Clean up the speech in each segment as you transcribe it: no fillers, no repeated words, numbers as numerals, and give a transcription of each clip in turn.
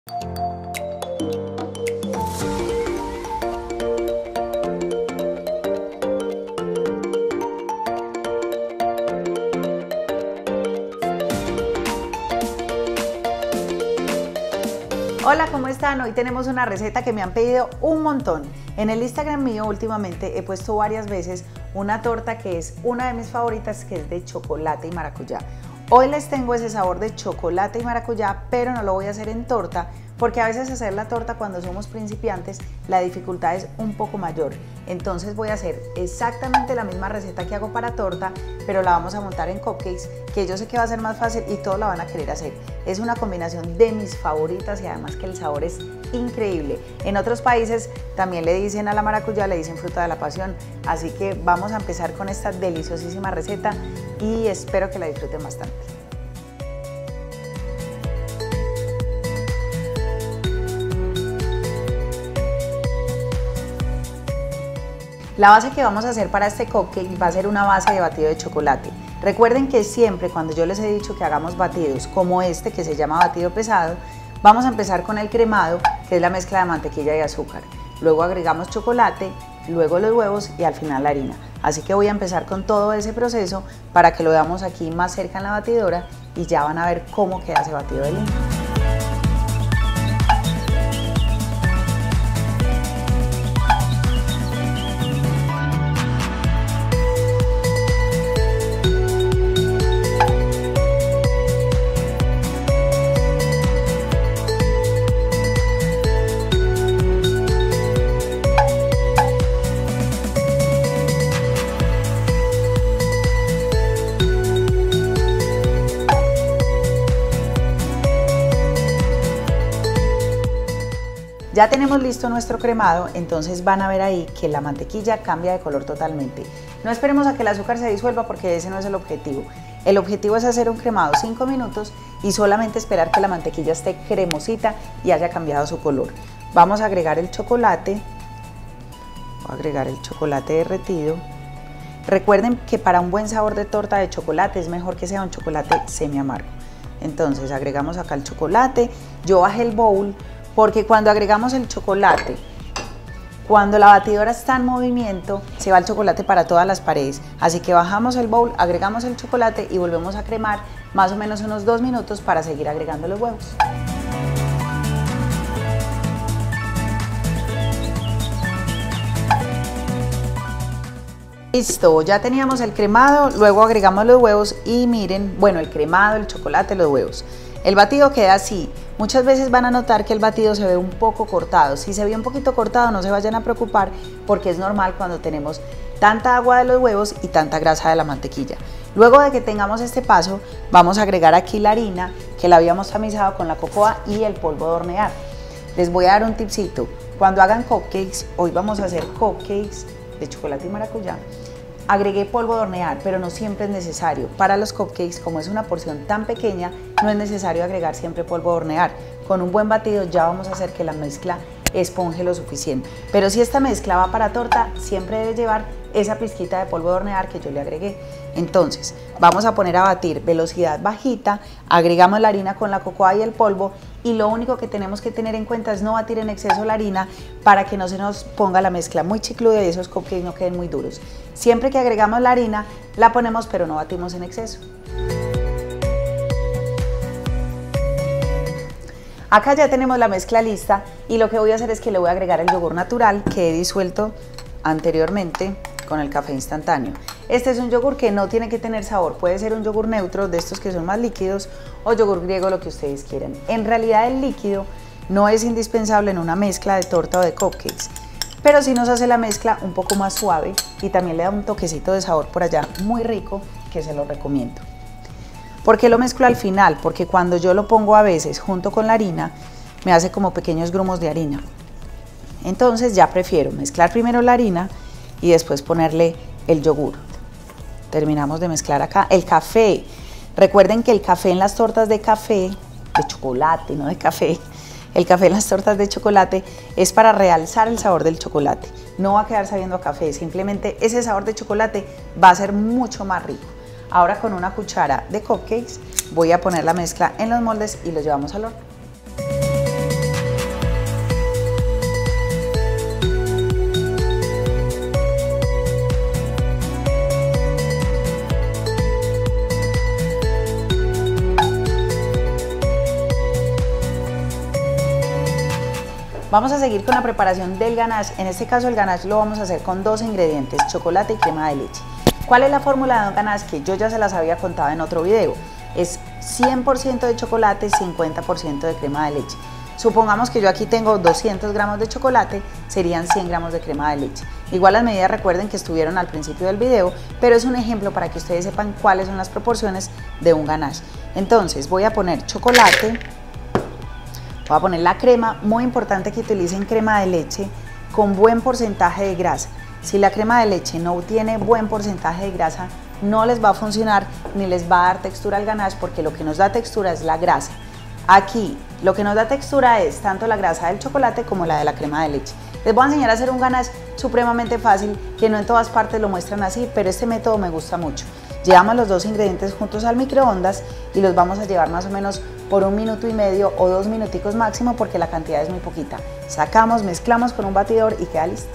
Hola, ¿cómo están? Hoy tenemos una receta que me han pedido un montón. En el Instagram mío últimamente he puesto varias veces una torta que es una de mis favoritas, que es de chocolate y maracuyá. Hoy les tengo ese sabor de chocolate y maracuyá, pero no lo voy a hacer en torta, porque a veces hacer la torta cuando somos principiantes la dificultad es un poco mayor. Entonces voy a hacer exactamente la misma receta que hago para torta, pero la vamos a montar en cupcakes, que yo sé que va a ser más fácil y todos la van a querer hacer. Es una combinación de mis favoritas y además que el sabor es increíble. En otros países también le dicen a la maracuyá, le dicen fruta de la pasión, así que vamos a empezar con esta deliciosísima receta y espero que la disfruten bastante. La base que vamos a hacer para este cupcake va a ser una base de batido de chocolate. Recuerden que siempre cuando yo les he dicho que hagamos batidos como este, que se llama batido pesado, vamos a empezar con el cremado, que es la mezcla de mantequilla y azúcar. Luego agregamos chocolate, luego los huevos y al final la harina. Así que voy a empezar con todo ese proceso para que lo veamos aquí más cerca en la batidora y ya van a ver cómo queda ese batido de lindo. Ya tenemos listo nuestro cremado, entonces van a ver ahí que la mantequilla cambia de color totalmente. No esperemos a que el azúcar se disuelva porque ese no es el objetivo. El objetivo es hacer un cremado 5 minutos y solamente esperar que la mantequilla esté cremosita y haya cambiado su color. Vamos a agregar el chocolate, voy a agregar el chocolate derretido. Recuerden que para un buen sabor de torta de chocolate es mejor que sea un chocolate semi amargo. Entonces agregamos acá el chocolate, yo bajé el bowl, porque cuando agregamos el chocolate, cuando la batidora está en movimiento, se va el chocolate para todas las paredes. Así que bajamos el bowl, agregamos el chocolate y volvemos a cremar más o menos unos 2 minutos para seguir agregando los huevos. Listo, ya teníamos el cremado, luego agregamos los huevos y miren, bueno, el cremado, el chocolate, los huevos. El batido queda así. Muchas veces van a notar que el batido se ve un poco cortado. Si se ve un poquito cortado, no se vayan a preocupar porque es normal cuando tenemos tanta agua de los huevos y tanta grasa de la mantequilla. Luego de que tengamos este paso, vamos a agregar aquí la harina que la habíamos tamizado con la cocoa y el polvo de hornear. Les voy a dar un tipcito. Cuando hagan cupcakes, hoy vamos a hacer cupcakes de chocolate y maracuyá. Agregué polvo de hornear, pero no siempre es necesario. Para los cupcakes, como es una porción tan pequeña, no es necesario agregar siempre polvo de hornear. Con un buen batido ya vamos a hacer que la mezcla esponje lo suficiente. Pero si esta mezcla va para torta, siempre debe llevar esa pizquita de polvo de hornear que yo le agregué. Entonces, vamos a poner a batir velocidad bajita, agregamos la harina con la cocoa y el polvo y lo único que tenemos que tener en cuenta es no batir en exceso la harina para que no se nos ponga la mezcla muy chicluda y esos cupcakes no queden muy duros. Siempre que agregamos la harina, la ponemos pero no batimos en exceso. Acá ya tenemos la mezcla lista y lo que voy a hacer es que le voy a agregar el yogur natural que he disuelto anteriormente con el café instantáneo. Este es un yogur que no tiene que tener sabor, puede ser un yogur neutro de estos que son más líquidos o yogur griego, lo que ustedes quieran. En realidad el líquido no es indispensable en una mezcla de torta o de cupcakes, pero sí nos hace la mezcla un poco más suave y también le da un toquecito de sabor por allá muy rico que se lo recomiendo. ¿Por qué lo mezclo al final? Porque cuando yo lo pongo a veces junto con la harina me hace como pequeños grumos de harina. Entonces ya prefiero mezclar primero la harina y después ponerle el yogur. Terminamos de mezclar acá el café. Recuerden que el café en las tortas de café, de chocolate, no de café, el café en las tortas de chocolate es para realzar el sabor del chocolate. No va a quedar sabiendo a café, simplemente ese sabor de chocolate va a ser mucho más rico. Ahora con una cuchara de cupcakes voy a poner la mezcla en los moldes y los llevamos al horno. Vamos a seguir con la preparación del ganache. En este caso el ganache lo vamos a hacer con 2 ingredientes, chocolate y crema de leche. ¿Cuál es la fórmula de un ganache? Que yo ya se las había contado en otro video. Es 100% de chocolate, 50% de crema de leche. Supongamos que yo aquí tengo 200 gramos de chocolate, serían 100 gramos de crema de leche. Igual las medidas recuerden que estuvieron al principio del video, pero es un ejemplo para que ustedes sepan cuáles son las proporciones de un ganache. Entonces voy a poner chocolate, voy a poner la crema, muy importante que utilicen crema de leche con buen porcentaje de grasa. Si la crema de leche no tiene buen porcentaje de grasa, no les va a funcionar ni les va a dar textura al ganache, porque lo que nos da textura es la grasa. Aquí lo que nos da textura es tanto la grasa del chocolate como la de la crema de leche. Les voy a enseñar a hacer un ganache supremamente fácil, que no en todas partes lo muestran así, pero este método me gusta mucho. Llevamos los 2 ingredientes juntos al microondas y los vamos a llevar más o menos por 1 minuto y medio o 2 minuticos máximo, porque la cantidad es muy poquita. Sacamos, mezclamos con un batidor y queda listo.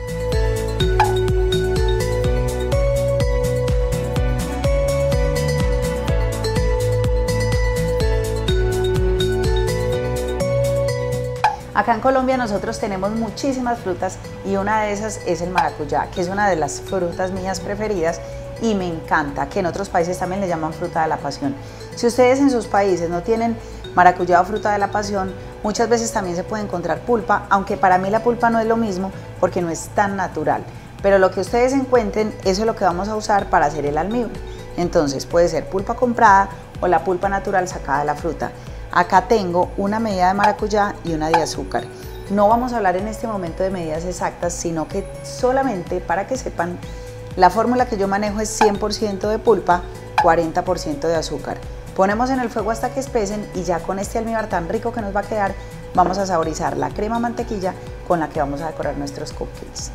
Acá en Colombia nosotros tenemos muchísimas frutas y una de esas es el maracuyá, que es una de las frutas mías preferidas y me encanta, que en otros países también le llaman fruta de la pasión. Si ustedes en sus países no tienen maracuyá o fruta de la pasión, muchas veces también se puede encontrar pulpa, aunque para mí la pulpa no es lo mismo porque no es tan natural. Pero lo que ustedes encuentren, eso es lo que vamos a usar para hacer el almíbar. Entonces puede ser pulpa comprada o la pulpa natural sacada de la fruta. Acá tengo una medida de maracuyá y una de azúcar. No vamos a hablar en este momento de medidas exactas, sino que solamente para que sepan, la fórmula que yo manejo es 100% de pulpa, 40% de azúcar. Ponemos en el fuego hasta que espesen y ya con este almíbar tan rico que nos va a quedar, vamos a saborizar la crema mantequilla con la que vamos a decorar nuestros cupcakes.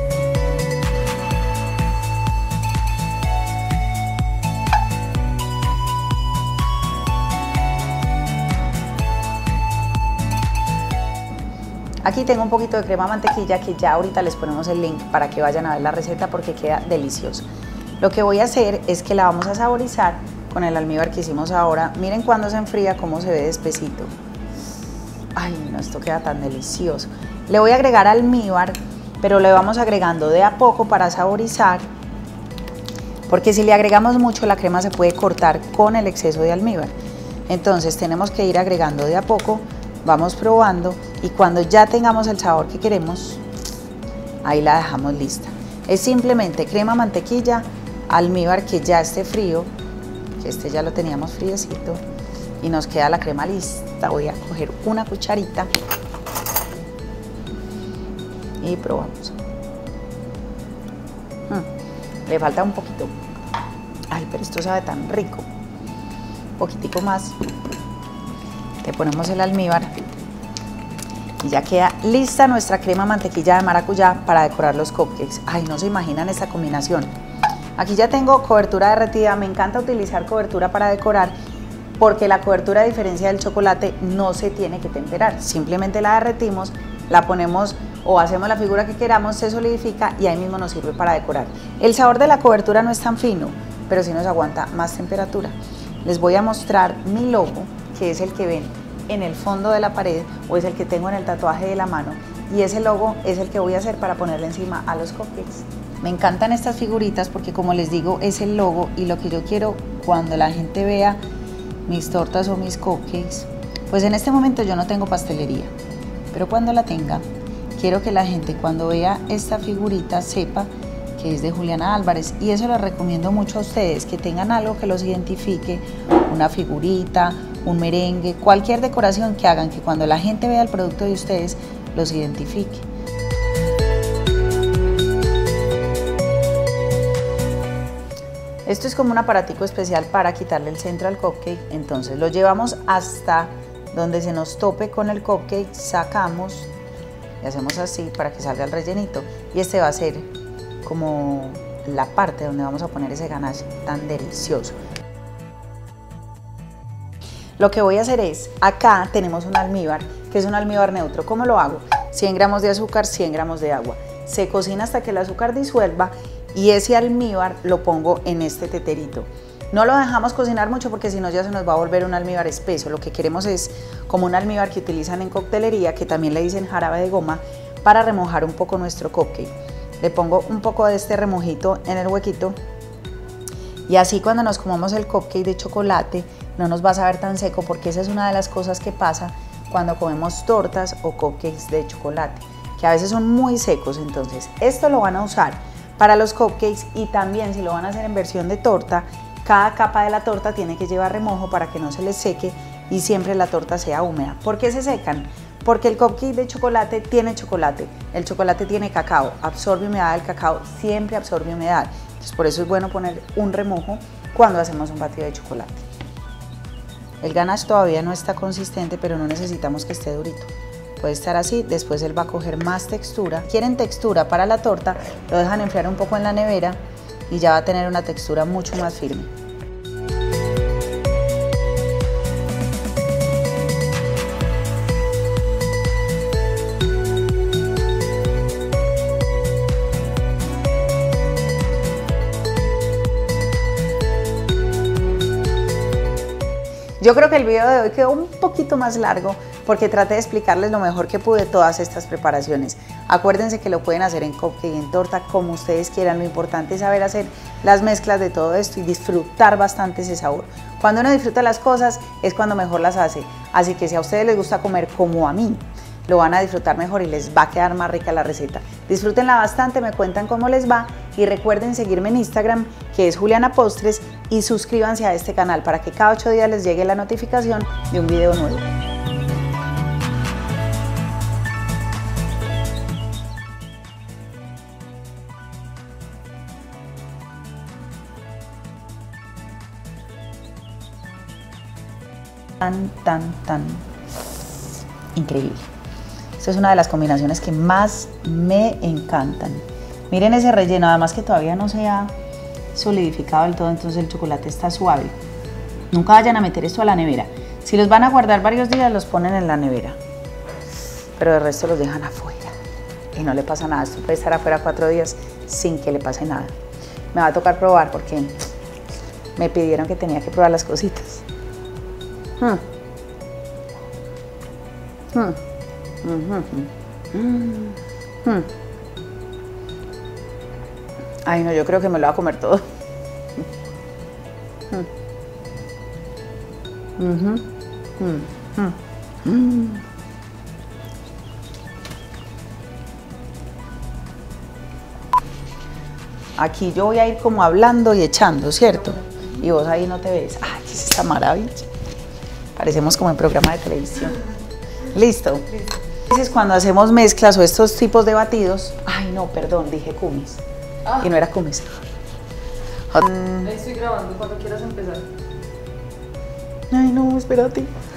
Aquí tengo un poquito de crema mantequilla que ya ahorita les ponemos el link para que vayan a ver la receta porque queda delicioso. Lo que voy a hacer es que la vamos a saborizar con el almíbar que hicimos ahora. Miren cuando se enfría cómo se ve de espesito. Ay, no, esto queda tan delicioso. Le voy a agregar almíbar, pero le vamos agregando de a poco para saborizar, porque si le agregamos mucho la crema se puede cortar con el exceso de almíbar. Entonces tenemos que ir agregando de a poco. Vamos probando y cuando ya tengamos el sabor que queremos, ahí la dejamos lista. Es simplemente crema, mantequilla, almíbar que ya esté frío, que este ya lo teníamos friecito, y nos queda la crema lista. Voy a coger una cucharita y probamos. Le falta un poquito. Ay, pero esto sabe tan rico. Un poquitico más. Le ponemos el almíbar y ya queda lista nuestra crema mantequilla de maracuyá para decorar los cupcakes. Ay, no se imaginan esta combinación. Aquí ya tengo cobertura derretida. Me encanta utilizar cobertura para decorar porque la cobertura, a diferencia del chocolate, no se tiene que temperar. Simplemente la derretimos, la ponemos o hacemos la figura que queramos, se solidifica y ahí mismo nos sirve para decorar. El sabor de la cobertura no es tan fino, pero sí nos aguanta más temperatura. Les voy a mostrar mi logo, que es el que ven en el fondo de la pared o es el que tengo en el tatuaje de la mano, y ese logo es el que voy a hacer para ponerle encima a los cupcakes. Me encantan estas figuritas porque, como les digo, es el logo y lo que yo quiero cuando la gente vea mis tortas o mis cupcakes. Pues en este momento yo no tengo pastelería, pero cuando la tenga, quiero que la gente cuando vea esta figurita sepa que es de Juliana Álvarez, y eso les recomiendo mucho a ustedes, que tengan algo que los identifique, una figurita, un merengue, cualquier decoración que hagan que cuando la gente vea el producto de ustedes los identifique. Esto es como un aparatico especial para quitarle el centro al cupcake, entonces lo llevamos hasta donde se nos tope con el cupcake, sacamos y hacemos así para que salga el rellenito, y este va a ser como la parte donde vamos a poner ese ganache tan delicioso. Lo que voy a hacer es, acá tenemos un almíbar, que es un almíbar neutro. ¿Cómo lo hago? 100 gramos de azúcar, 100 gramos de agua. Se cocina hasta que el azúcar disuelva y ese almíbar lo pongo en este teterito. No lo dejamos cocinar mucho porque si no ya se nos va a volver un almíbar espeso. Lo que queremos es como un almíbar que utilizan en coctelería, que también le dicen jarabe de goma, para remojar un poco nuestro cupcake. Le pongo un poco de este remojito en el huequito y así cuando nos comamos el cupcake de chocolate no nos va a saber tan seco, porque esa es una de las cosas que pasa cuando comemos tortas o cupcakes de chocolate, que a veces son muy secos. Entonces esto lo van a usar para los cupcakes, y también si lo van a hacer en versión de torta, cada capa de la torta tiene que llevar remojo para que no se les seque y siempre la torta sea húmeda. ¿Por qué se secan? Porque el cupcake de chocolate tiene chocolate, el chocolate tiene cacao, absorbe humedad, el cacao siempre absorbe humedad. Entonces por eso es bueno poner un remojo cuando hacemos un batido de chocolate. El ganache todavía no está consistente, pero no necesitamos que esté durito. Puede estar así, después él va a coger más textura. Quieren textura para la torta, lo dejan enfriar un poco en la nevera y ya va a tener una textura mucho más firme. Yo creo que el video de hoy quedó un poquito más largo porque traté de explicarles lo mejor que pude todas estas preparaciones. Acuérdense que lo pueden hacer en cupcake, en torta, como ustedes quieran. Lo importante es saber hacer las mezclas de todo esto y disfrutar bastante ese sabor. Cuando uno disfruta las cosas es cuando mejor las hace. Así que si a ustedes les gusta comer como a mí, lo van a disfrutar mejor y les va a quedar más rica la receta. Disfrútenla bastante, me cuentan cómo les va y recuerden seguirme en Instagram, que es Juliana Postres, y suscríbanse a este canal para que cada 8 días les llegue la notificación de un video nuevo. Tan increíble. Esta es una de las combinaciones que más me encantan. Miren ese relleno, además que todavía no se ha solidificado del todo, entonces el chocolate está suave. Nunca vayan a meter esto a la nevera. Si los van a guardar varios días, los ponen en la nevera, pero el resto los dejan afuera y no le pasa nada. Esto puede estar afuera 4 días sin que le pase nada. Me va a tocar probar porque me pidieron que tenía que probar las cositas. Ay no, yo creo que me lo voy a comer todo. Aquí yo voy a ir como hablando y echando, ¿cierto? Y vos ahí no te ves. Ay, ¿qué es esta maravilla? Parecemos como en programa de televisión. ¿Listo? A veces cuando hacemos mezclas o estos tipos de batidos, ay no, perdón, dije kumis. Y no era kumis. Ahí estoy grabando, cuando quieras empezar. Ay no, espérate.